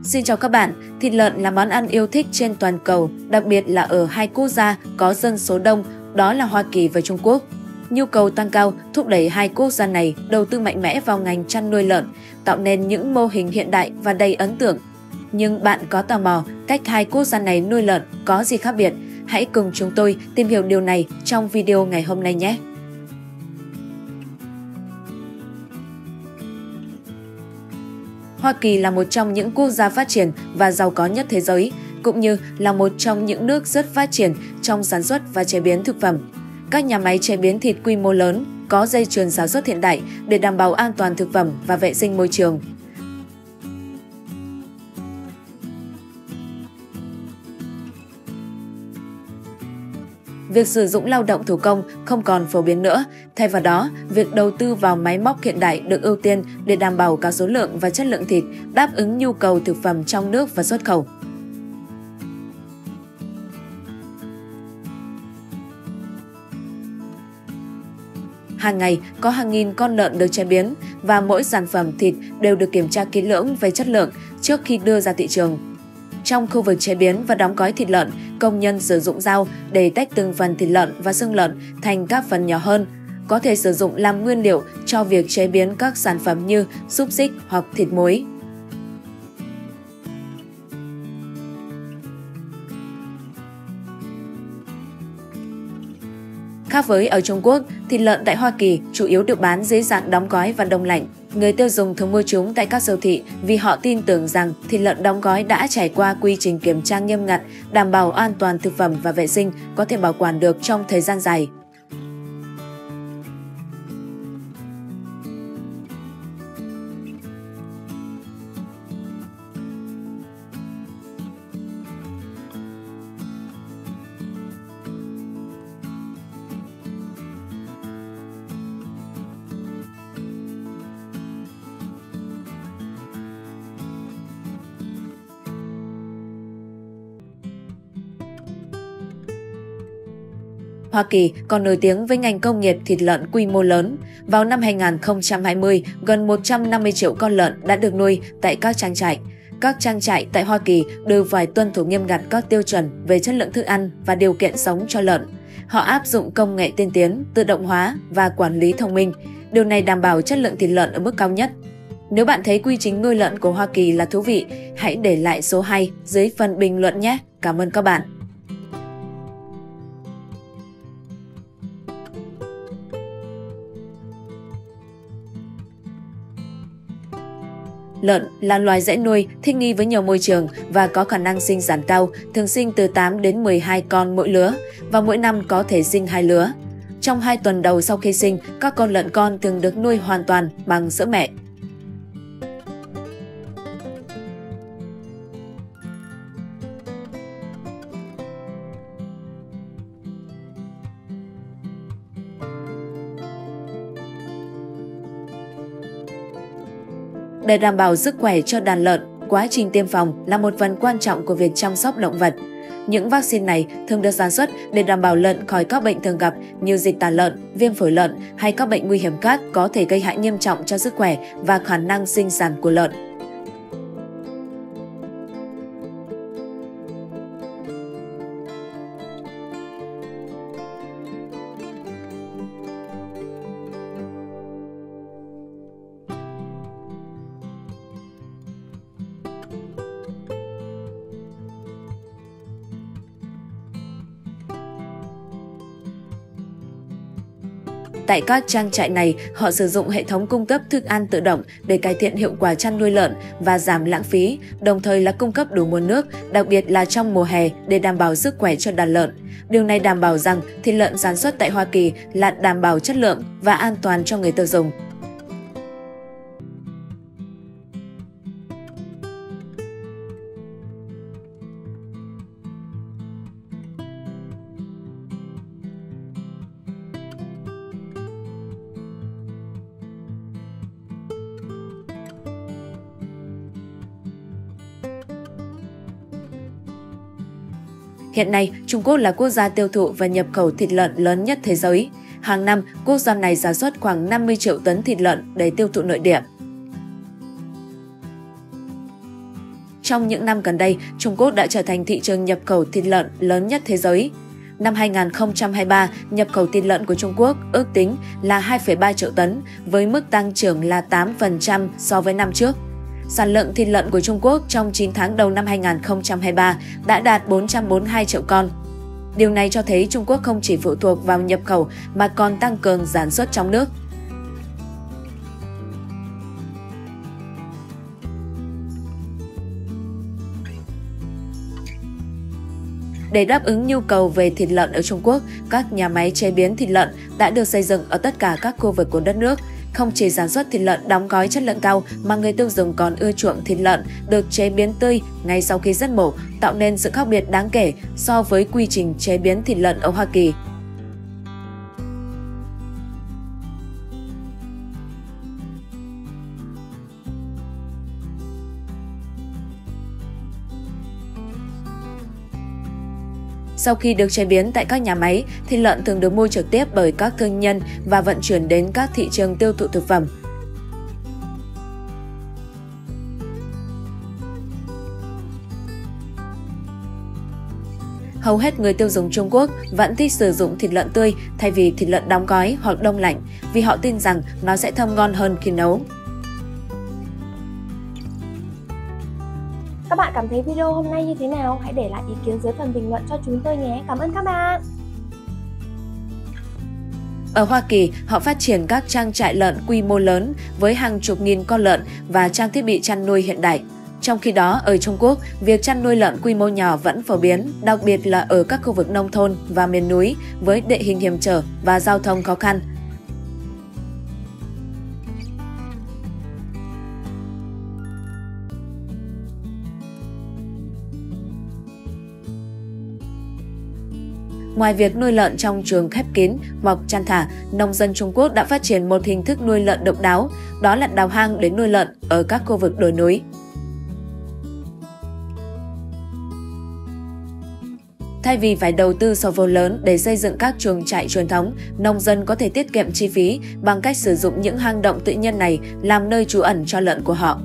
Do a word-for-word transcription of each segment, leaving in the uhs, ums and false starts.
Xin chào các bạn, thịt lợn là món ăn yêu thích trên toàn cầu, đặc biệt là ở hai quốc gia có dân số đông, đó là Hoa Kỳ và Trung Quốc. Nhu cầu tăng cao thúc đẩy hai quốc gia này đầu tư mạnh mẽ vào ngành chăn nuôi lợn, tạo nên những mô hình hiện đại và đầy ấn tượng. Nhưng bạn có tò mò cách hai quốc gia này nuôi lợn có gì khác biệt? Hãy cùng chúng tôi tìm hiểu điều này trong video ngày hôm nay nhé! Hoa Kỳ là một trong những quốc gia phát triển và giàu có nhất thế giới, cũng như là một trong những nước rất phát triển trong sản xuất và chế biến thực phẩm. Các nhà máy chế biến thịt quy mô lớn có dây chuyền sản xuất hiện đại để đảm bảo an toàn thực phẩm và vệ sinh môi trường. Việc sử dụng lao động thủ công không còn phổ biến nữa, thay vào đó, việc đầu tư vào máy móc hiện đại được ưu tiên để đảm bảo cả số lượng và chất lượng thịt, đáp ứng nhu cầu thực phẩm trong nước và xuất khẩu. Hàng ngày, có hàng nghìn con lợn được chế biến và mỗi sản phẩm thịt đều được kiểm tra kỹ lưỡng về chất lượng trước khi đưa ra thị trường. Trong khu vực chế biến và đóng gói thịt lợn, công nhân sử dụng dao để tách từng phần thịt lợn và xương lợn thành các phần nhỏ hơn, có thể sử dụng làm nguyên liệu cho việc chế biến các sản phẩm như xúc xích hoặc thịt muối. Khác với ở Trung Quốc, thịt lợn tại Hoa Kỳ chủ yếu được bán dưới dạng đóng gói và đông lạnh. Người tiêu dùng thường mua chúng tại các siêu thị vì họ tin tưởng rằng thịt lợn đóng gói đã trải qua quy trình kiểm tra nghiêm ngặt, đảm bảo an toàn thực phẩm và vệ sinh, có thể bảo quản được trong thời gian dài. Hoa Kỳ còn nổi tiếng với ngành công nghiệp thịt lợn quy mô lớn. Vào năm hai nghìn không trăm hai mươi, gần một trăm năm mươi triệu con lợn đã được nuôi tại các trang trại. Các trang trại tại Hoa Kỳ đều phải tuân thủ nghiêm ngặt các tiêu chuẩn về chất lượng thức ăn và điều kiện sống cho lợn. Họ áp dụng công nghệ tiên tiến, tự động hóa và quản lý thông minh. Điều này đảm bảo chất lượng thịt lợn ở mức cao nhất. Nếu bạn thấy quy trình nuôi lợn của Hoa Kỳ là thú vị, hãy để lại số hay dưới phần bình luận nhé. Cảm ơn các bạn. Lợn là loài dễ nuôi, thích nghi với nhiều môi trường và có khả năng sinh sản cao, thường sinh từ tám đến mười hai con mỗi lứa và mỗi năm có thể sinh hai lứa. Trong hai tuần đầu sau khi sinh, các con lợn con thường được nuôi hoàn toàn bằng sữa mẹ. Để đảm bảo sức khỏe cho đàn lợn, quá trình tiêm phòng là một phần quan trọng của việc chăm sóc động vật. Những vaccine này thường được sản xuất để đảm bảo lợn khỏi các bệnh thường gặp như dịch tả lợn, viêm phổi lợn hay các bệnh nguy hiểm khác có thể gây hại nghiêm trọng cho sức khỏe và khả năng sinh sản của lợn. Tại các trang trại này, họ sử dụng hệ thống cung cấp thức ăn tự động để cải thiện hiệu quả chăn nuôi lợn và giảm lãng phí, đồng thời là cung cấp đủ nguồn nước, đặc biệt là trong mùa hè để đảm bảo sức khỏe cho đàn lợn. Điều này đảm bảo rằng thịt lợn sản xuất tại Hoa Kỳ là đảm bảo chất lượng và an toàn cho người tiêu dùng. Hiện nay, Trung Quốc là quốc gia tiêu thụ và nhập khẩu thịt lợn lớn nhất thế giới. Hàng năm, quốc gia này sản xuất khoảng năm mươi triệu tấn thịt lợn để tiêu thụ nội địa. Trong những năm gần đây, Trung Quốc đã trở thành thị trường nhập khẩu thịt lợn lớn nhất thế giới. Năm hai nghìn không trăm hai mươi ba, nhập khẩu thịt lợn của Trung Quốc ước tính là hai phẩy ba triệu tấn, với mức tăng trưởng là tám phần trăm so với năm trước. Sản lượng thịt lợn của Trung Quốc trong chín tháng đầu năm hai nghìn không trăm hai mươi ba đã đạt bốn trăm bốn mươi hai triệu con. Điều này cho thấy Trung Quốc không chỉ phụ thuộc vào nhập khẩu mà còn tăng cường sản xuất trong nước. Để đáp ứng nhu cầu về thịt lợn ở Trung Quốc, các nhà máy chế biến thịt lợn đã được xây dựng ở tất cả các khu vực của đất nước. Không chỉ sản xuất thịt lợn đóng gói chất lượng cao mà người tiêu dùng còn ưa chuộng thịt lợn được chế biến tươi ngay sau khi giết mổ, tạo nên sự khác biệt đáng kể so với quy trình chế biến thịt lợn ở Hoa Kỳ. Sau khi được chế biến tại các nhà máy, thịt lợn thường được mua trực tiếp bởi các thương nhân và vận chuyển đến các thị trường tiêu thụ thực phẩm. Hầu hết người tiêu dùng Trung Quốc vẫn thích sử dụng thịt lợn tươi thay vì thịt lợn đóng gói hoặc đông lạnh vì họ tin rằng nó sẽ thơm ngon hơn khi nấu. Các bạn cảm thấy video hôm nay như thế nào? Hãy để lại ý kiến dưới phần bình luận cho chúng tôi nhé. Cảm ơn các bạn! Ở Hoa Kỳ, họ phát triển các trang trại lợn quy mô lớn với hàng chục nghìn con lợn và trang thiết bị chăn nuôi hiện đại. Trong khi đó, ở Trung Quốc, việc chăn nuôi lợn quy mô nhỏ vẫn phổ biến, đặc biệt là ở các khu vực nông thôn và miền núi với địa hình hiểm trở và giao thông khó khăn. Ngoài việc nuôi lợn trong chuồng khép kín hoặc chăn thả, nông dân Trung Quốc đã phát triển một hình thức nuôi lợn độc đáo, đó là đào hang để nuôi lợn ở các khu vực đồi núi. Thay vì phải đầu tư số vốn lớn để xây dựng các chuồng trại truyền thống, nông dân có thể tiết kiệm chi phí bằng cách sử dụng những hang động tự nhiên này làm nơi trú ẩn cho lợn của họ.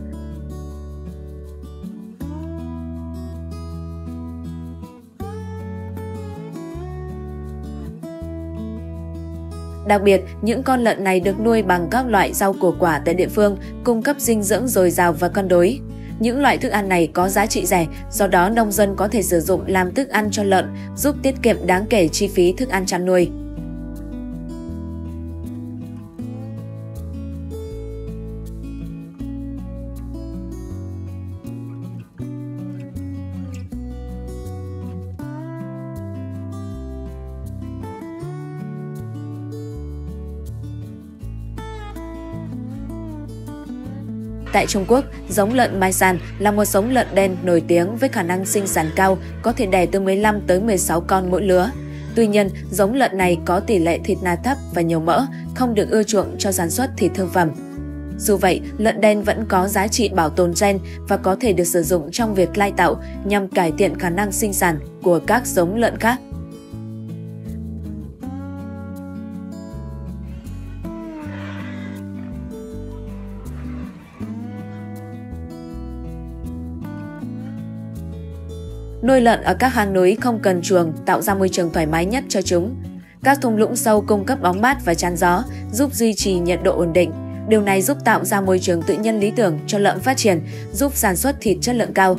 Đặc biệt, những con lợn này được nuôi bằng các loại rau củ quả tại địa phương, cung cấp dinh dưỡng dồi dào và cân đối. Những loại thức ăn này có giá trị rẻ, do đó nông dân có thể sử dụng làm thức ăn cho lợn, giúp tiết kiệm đáng kể chi phí thức ăn chăn nuôi. Tại Trung Quốc, giống lợn Mai San là một giống lợn đen nổi tiếng với khả năng sinh sản cao, có thể đẻ từ mười lăm tới mười sáu con mỗi lứa. Tuy nhiên, giống lợn này có tỷ lệ thịt nạc thấp và nhiều mỡ, không được ưa chuộng cho sản xuất thịt thương phẩm. Dù vậy, lợn đen vẫn có giá trị bảo tồn gen và có thể được sử dụng trong việc lai tạo nhằm cải thiện khả năng sinh sản của các giống lợn khác. Nuôi lợn ở các hang núi không cần chuồng tạo ra môi trường thoải mái nhất cho chúng. Các thung lũng sâu cung cấp bóng mát và chắn gió, giúp duy trì nhiệt độ ổn định. Điều này giúp tạo ra môi trường tự nhiên lý tưởng cho lợn phát triển, giúp sản xuất thịt chất lượng cao.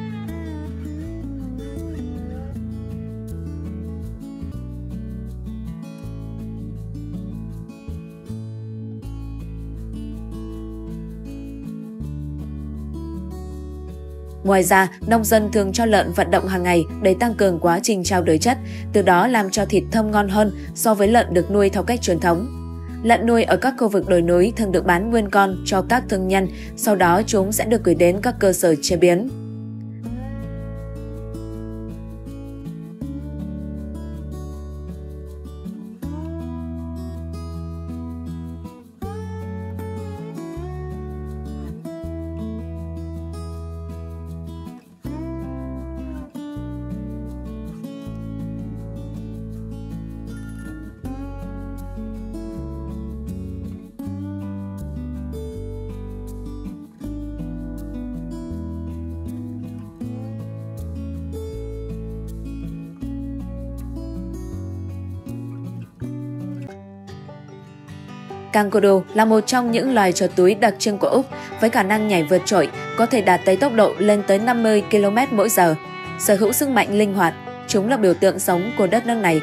Ngoài ra, nông dân thường cho lợn vận động hàng ngày để tăng cường quá trình trao đổi chất, từ đó làm cho thịt thơm ngon hơn so với lợn được nuôi theo cách truyền thống. Lợn nuôi ở các khu vực đồi núi thường được bán nguyên con cho các thương nhân, sau đó chúng sẽ được gửi đến các cơ sở chế biến. Kangaroo là một trong những loài chuột túi đặc trưng của Úc với khả năng nhảy vượt trội, có thể đạt tới tốc độ lên tới năm mươi ki lô mét mỗi giờ. Sở hữu sức mạnh linh hoạt, chúng là biểu tượng sống của đất nước này.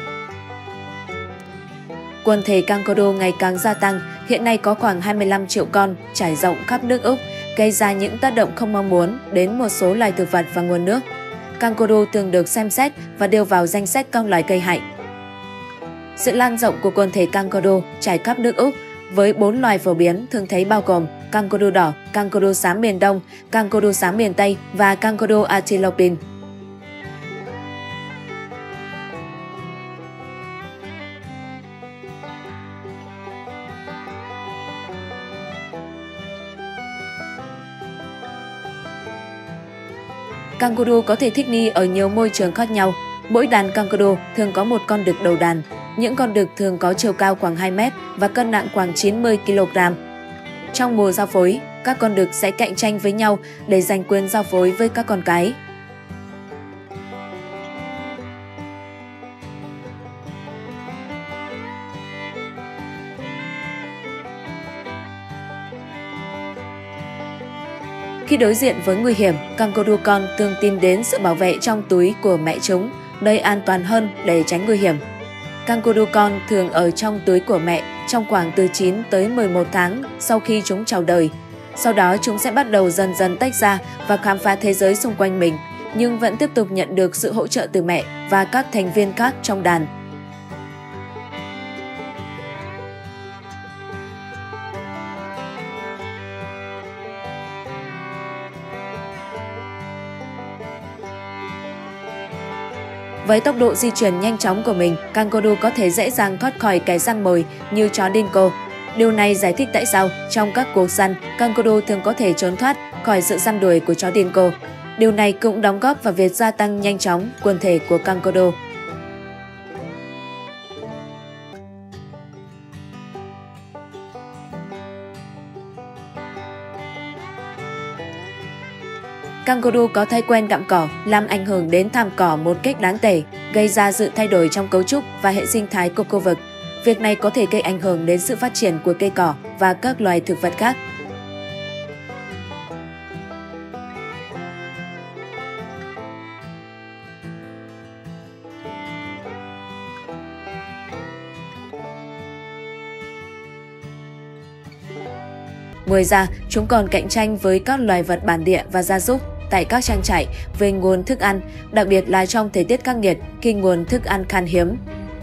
Quần thể Kangaroo ngày càng gia tăng, hiện nay có khoảng hai mươi lăm triệu con trải rộng khắp nước Úc, gây ra những tác động không mong muốn đến một số loài thực vật và nguồn nước. Kangaroo thường được xem xét và đưa vào danh sách các loài gây hại. Sự lan rộng của quần thể Kangaroo trải khắp nước Úc với bốn loài phổ biến thường thấy bao gồm Kangaroo đỏ, Kangaroo xám miền Đông, Kangaroo xám miền Tây và Kangaroo antilope. Kangaroo có thể thích nghi ở nhiều môi trường khác nhau. Mỗi đàn Kangaroo thường có một con đực đầu đàn. Những con đực thường có chiều cao khoảng hai mét và cân nặng khoảng chín mươi ki lô gam. Trong mùa giao phối, các con đực sẽ cạnh tranh với nhau để giành quyền giao phối với các con cái. Khi đối diện với nguy hiểm, Kangaroo con thường tìm đến sự bảo vệ trong túi của mẹ chúng, nơi an toàn hơn để tránh nguy hiểm. Kangaroo con thường ở trong túi của mẹ trong khoảng từ chín tới mười một tháng sau khi chúng chào đời. Sau đó chúng sẽ bắt đầu dần dần tách ra và khám phá thế giới xung quanh mình, nhưng vẫn tiếp tục nhận được sự hỗ trợ từ mẹ và các thành viên khác trong đàn. Với tốc độ di chuyển nhanh chóng của mình, Kangaroo có thể dễ dàng thoát khỏi kẻ săn mồi như chó dingo. Điều này giải thích tại sao trong các cuộc săn, Kangaroo thường có thể trốn thoát khỏi sự săn đuổi của chó dingo. Điều này cũng đóng góp vào việc gia tăng nhanh chóng quần thể của Kangaroo. Kangaroo có thói quen gặm cỏ, làm ảnh hưởng đến thảm cỏ một cách đáng kể, gây ra sự thay đổi trong cấu trúc và hệ sinh thái của khu vực. Việc này có thể gây ảnh hưởng đến sự phát triển của cây cỏ và các loài thực vật khác. Ngoài ra, chúng còn cạnh tranh với các loài vật bản địa và gia súc tại các trang trại về nguồn thức ăn, đặc biệt là trong thời tiết khắc nghiệt khi nguồn thức ăn khan hiếm.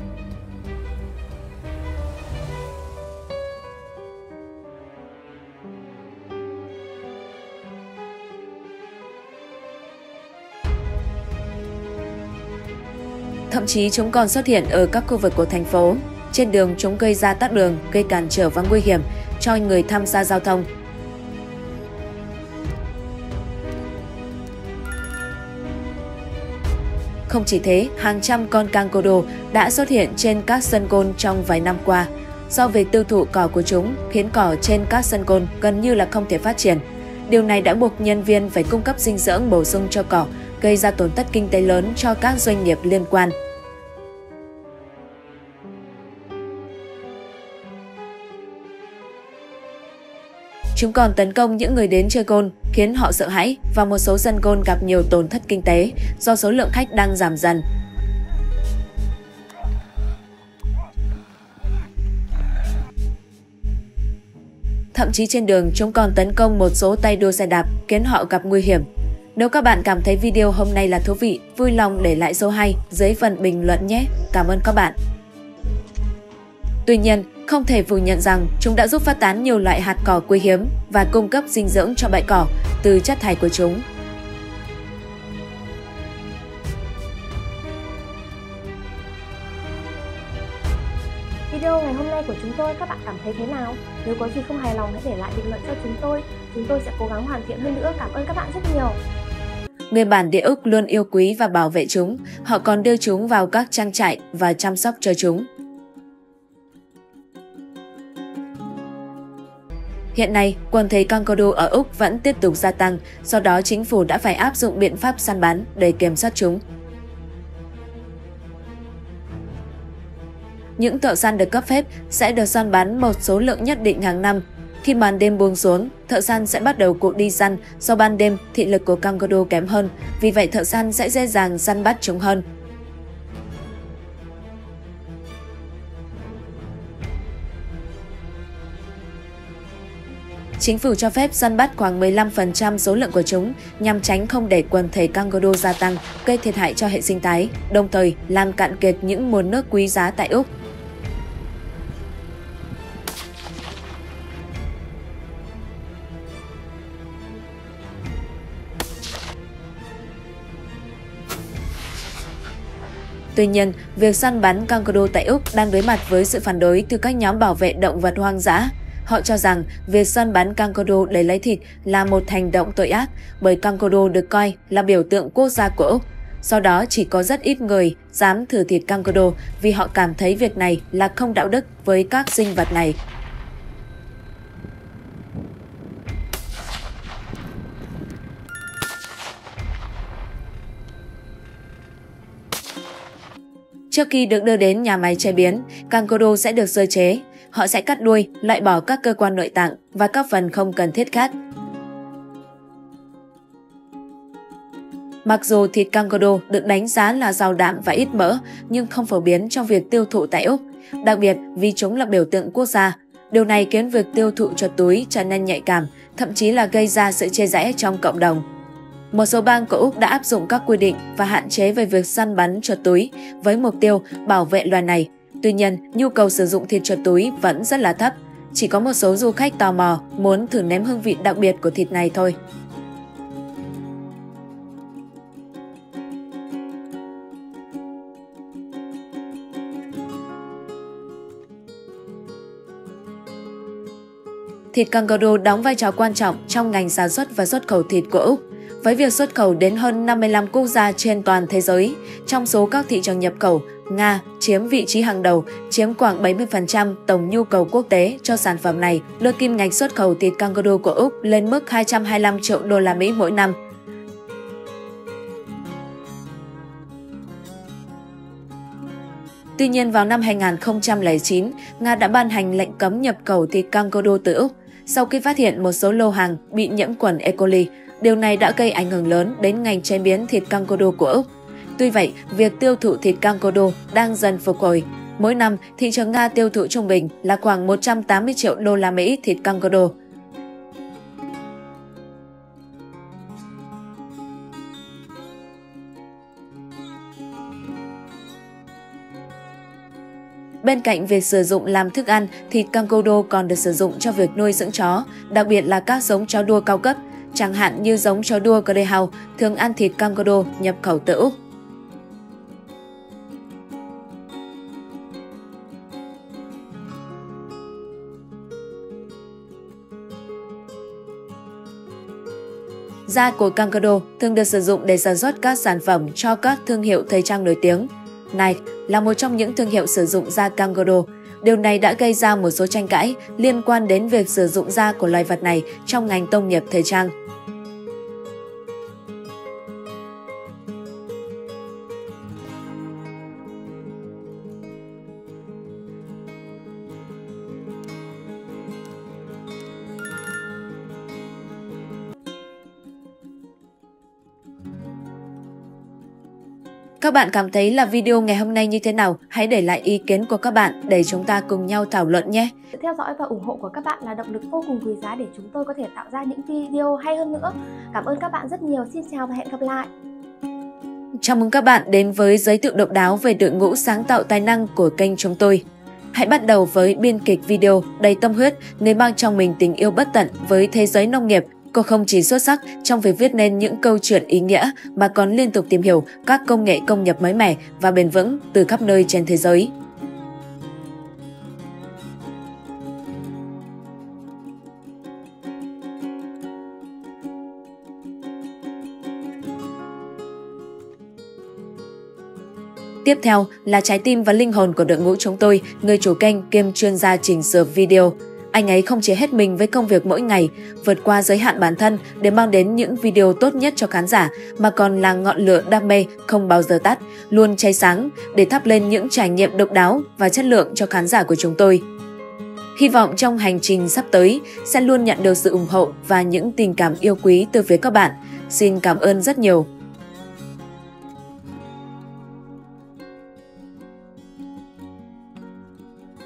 Thậm chí chúng còn xuất hiện ở các khu vực của thành phố. Trên đường chúng gây ra tắc đường, gây cản trở và nguy hiểm cho người tham gia giao thông. Không chỉ thế, hàng trăm con Kangaroo đã xuất hiện trên các sân golf trong vài năm qua. Do việc tiêu thụ cỏ của chúng khiến cỏ trên các sân golf gần như là không thể phát triển. Điều này đã buộc nhân viên phải cung cấp dinh dưỡng bổ sung cho cỏ, gây ra tổn thất kinh tế lớn cho các doanh nghiệp liên quan. Chúng còn tấn công những người đến chơi golf, khiến họ sợ hãi và một số sân golf gặp nhiều tổn thất kinh tế do số lượng khách đang giảm dần. Thậm chí trên đường, chúng còn tấn công một số tay đua xe đạp, khiến họ gặp nguy hiểm. Nếu các bạn cảm thấy video hôm nay là thú vị, vui lòng để lại số hay dưới phần bình luận nhé. Cảm ơn các bạn. Tuy nhiên, không thể phủ nhận rằng chúng đã giúp phát tán nhiều loại hạt cỏ quý hiếm và cung cấp dinh dưỡng cho bãi cỏ từ chất thải của chúng. Video ngày hôm nay của chúng tôi các bạn cảm thấy thế nào? Nếu có gì không hài lòng hãy để lại bình luận cho chúng tôi. Chúng tôi sẽ cố gắng hoàn thiện hơn nữa. Cảm ơn các bạn rất nhiều. Người bản địa Úc luôn yêu quý và bảo vệ chúng. Họ còn đưa chúng vào các trang trại và chăm sóc cho chúng. Hiện nay, quần thể Kangaroo ở Úc vẫn tiếp tục gia tăng, do đó chính phủ đã phải áp dụng biện pháp săn bắn để kiểm soát chúng. Những thợ săn được cấp phép sẽ được săn bắn một số lượng nhất định hàng năm. Khi màn đêm buông xuống, thợ săn sẽ bắt đầu cuộc đi săn. Do ban đêm, thị lực của kangaroo kém hơn, vì vậy thợ săn sẽ dễ dàng săn bắt chúng hơn. Chính phủ cho phép săn bắt khoảng mười lăm phần trăm số lượng của chúng nhằm tránh không để quần thể kangaroo gia tăng, gây thiệt hại cho hệ sinh thái, đồng thời làm cạn kiệt những nguồn nước quý giá tại Úc. Tuy nhiên, việc săn bắn kangaroo tại Úc đang đối mặt với sự phản đối từ các nhóm bảo vệ động vật hoang dã. Họ cho rằng việc săn bắn kangaroo để lấy thịt là một hành động tội ác bởi kangaroo được coi là biểu tượng quốc gia của Úc. Do đó, chỉ có rất ít người dám thử thịt kangaroo vì họ cảm thấy việc này là không đạo đức với các sinh vật này. Trước khi được đưa đến nhà máy chế biến, kangaroo sẽ được sơ chế. Họ sẽ cắt đuôi, loại bỏ các cơ quan nội tạng và các phần không cần thiết khác. Mặc dù thịt kangaroo được đánh giá là giàu đạm và ít mỡ, nhưng không phổ biến trong việc tiêu thụ tại Úc, đặc biệt vì chúng là biểu tượng quốc gia. Điều này khiến việc tiêu thụ chuột túi trở nên nhạy cảm, thậm chí là gây ra sự chia rẽ trong cộng đồng. Một số bang của Úc đã áp dụng các quy định và hạn chế về việc săn bắn chuột túi với mục tiêu bảo vệ loài này. Tuy nhiên, nhu cầu sử dụng thịt chuột túi vẫn rất là thấp. Chỉ có một số du khách tò mò muốn thử nếm hương vị đặc biệt của thịt này thôi. Thịt kangaroo đóng vai trò quan trọng trong ngành sản xuất và xuất khẩu thịt của Úc, với việc xuất khẩu đến hơn năm mươi lăm quốc gia trên toàn thế giới. Trong số các thị trường nhập khẩu, Nga chiếm vị trí hàng đầu, chiếm khoảng bảy mươi phần trăm tổng nhu cầu quốc tế cho sản phẩm này, đưa kim ngạch xuất khẩu thịt kangaroo của Úc lên mức hai trăm hai mươi lăm triệu đô la Mỹ mỗi năm. Tuy nhiên, vào năm hai nghìn không trăm lẻ chín, Nga đã ban hành lệnh cấm nhập khẩu thịt kangaroo từ Úc sau khi phát hiện một số lô hàng bị nhiễm khuẩn E. coli. Điều này đã gây ảnh hưởng lớn đến ngành chế biến thịt kangaroo của Úc. Tuy vậy, việc tiêu thụ thịt kangaroo đang dần phục hồi. Mỗi năm, thị trường Nga tiêu thụ trung bình là khoảng một trăm tám mươi triệu đô la Mỹ thịt kangaroo. Bên cạnh việc sử dụng làm thức ăn, thịt kangaroo còn được sử dụng cho việc nuôi dưỡng chó, đặc biệt là các giống chó đua cao cấp, chẳng hạn như giống chó đua Greyhound thường ăn thịt kangaroo nhập khẩu từ Úc. Da của kangaroo thường được sử dụng để sản xuất các sản phẩm cho các thương hiệu thời trang nổi tiếng. Nike là một trong những thương hiệu sử dụng da kangaroo. Điều này đã gây ra một số tranh cãi liên quan đến việc sử dụng da của loài vật này trong ngành công nghiệp thời trang. Các bạn cảm thấy là video ngày hôm nay như thế nào? Hãy để lại ý kiến của các bạn để chúng ta cùng nhau thảo luận nhé! Sự theo dõi và ủng hộ của các bạn là động lực vô cùng quý giá để chúng tôi có thể tạo ra những video hay hơn nữa. Cảm ơn các bạn rất nhiều. Xin chào và hẹn gặp lại! Chào mừng các bạn đến với giới thiệu độc đáo về đội ngũ sáng tạo tài năng của kênh chúng tôi. Hãy bắt đầu với biên kịch video đầy tâm huyết, người mang trong mình tình yêu bất tận với thế giới nông nghiệp. Cô không chỉ xuất sắc trong việc viết nên những câu chuyện ý nghĩa mà còn liên tục tìm hiểu các công nghệ công nghiệp mới mẻ và bền vững từ khắp nơi trên thế giới. Tiếp theo là trái tim và linh hồn của đội ngũ chúng tôi, người chủ kênh kiêm chuyên gia chỉnh sửa video. Anh ấy không chỉ hết mình với công việc mỗi ngày, vượt qua giới hạn bản thân để mang đến những video tốt nhất cho khán giả, mà còn là ngọn lửa đam mê không bao giờ tắt, luôn cháy sáng để thắp lên những trải nghiệm độc đáo và chất lượng cho khán giả của chúng tôi. Hy vọng trong hành trình sắp tới sẽ luôn nhận được sự ủng hộ và những tình cảm yêu quý từ phía các bạn. Xin cảm ơn rất nhiều.